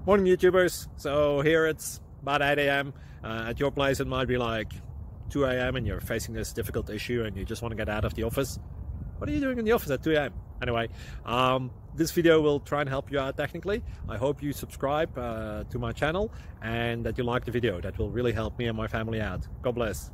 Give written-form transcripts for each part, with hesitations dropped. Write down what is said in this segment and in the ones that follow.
Morning YouTubers. So here it's about 8 a.m. At your place it might be like 2 a.m. and you're facing this difficult issue and you just want to get out of the office. What are you doing in the office at 2 a.m.? Anyway, this video will try and help you out technically. I hope you subscribe to my channel and that you like the video. That will really help me and my family out. God bless.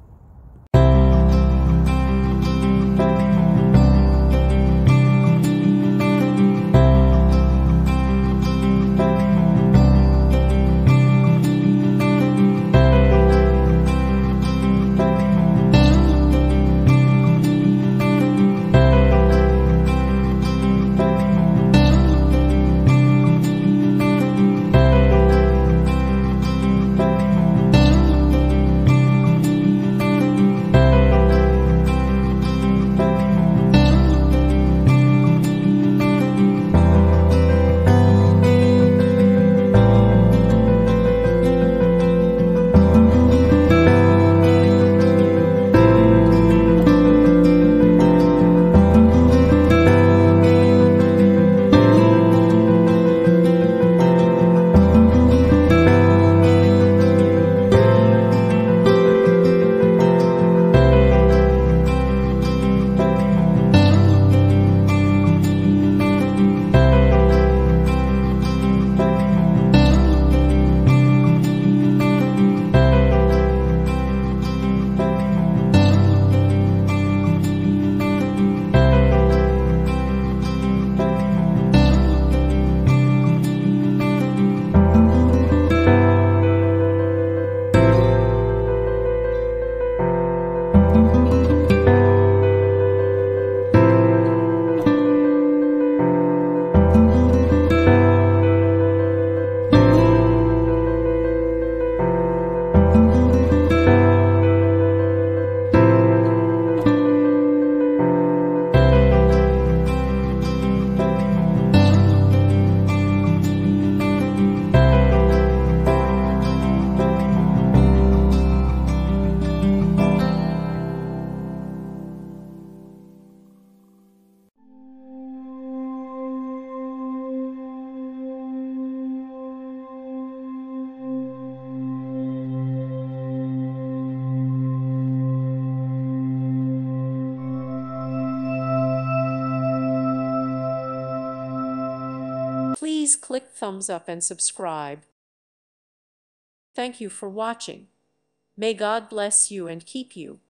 Please click thumbs up and subscribe. Thank you for watching. May God bless you and keep you.